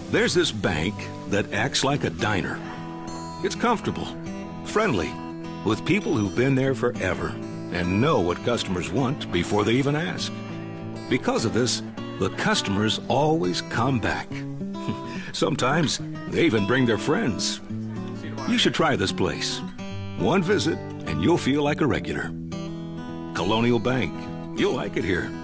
There's this bank that acts like a diner. It's comfortable, friendly, with people who've been there forever and know what customers want before they even ask. Because of this, the customers always come back. Sometimes they even bring their friends. You should try this place. One visit and you'll feel like a regular. Colonial Bank. You'll like it here.